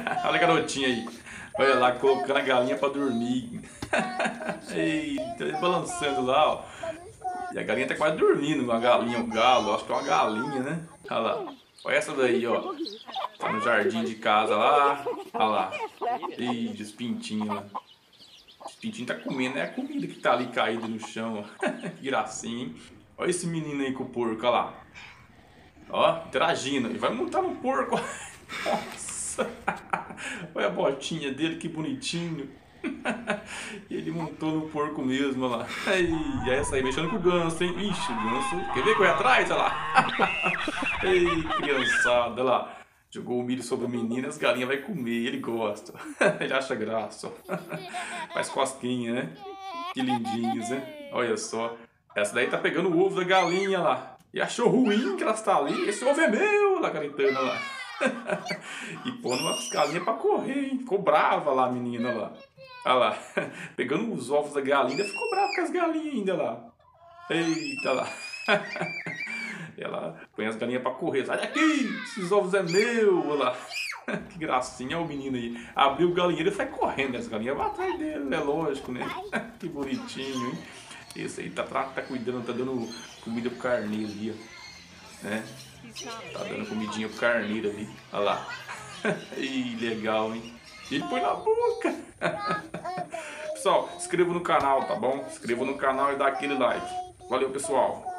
Olha a garotinha aí. Olha lá, colocando a galinha pra dormir. Eita, ele balançando lá, ó. E a galinha tá quase dormindo. Uma galinha, um galo. Acho que é uma galinha, né? Olha lá. Olha essa daí, ó. Tá no jardim de casa lá. Olha lá. Ih, os pintinhos lá. Os pintinhos tá comendo, é a comida que tá ali caída no chão, ó. Que gracinha, hein? Olha esse menino aí com o porco, olha lá. Ó, interagindo. Ele vai montar no porco. Nossa. Olha a botinha dele, que bonitinho. Ele montou no porco mesmo, olha lá. E essa aí mexendo com o ganso, hein? Ixi, o ganso. Quer ver correr atrás? Olha lá. Ei, criançada, olha lá. Jogou o milho sobre o menino, as galinhas vai comer, ele gosta. Ele acha graça. Faz cosquinha, né? Que lindinhos, né? Olha só. Essa daí tá pegando o ovo da galinha lá. E achou ruim que ela está ali. Esse ovo é meu, lá gritando lá. E pondo umas galinhas pra correr, hein? Ficou brava lá a menina lá. Olha lá. Pegando os ovos da galinha, ficou brava com as galinhas ainda lá. Eita lá. Ela põe as galinhas pra correr. Sai daqui, esses ovos é meu. Olha lá. Que gracinha, olha o menino aí. Abriu o galinheiro e sai correndo. As galinhas vão atrás dele, é lógico, né? Que bonitinho, hein? Esse aí tá cuidando, tá dando comida pro carneiro ali, ó. Né? Tá dando comidinha pro carneiro ali. Olha lá. Ih, legal, hein? Ele põe na boca. Pessoal, inscreva no canal, tá bom? Inscreva no canal e dá aquele like. Valeu, pessoal.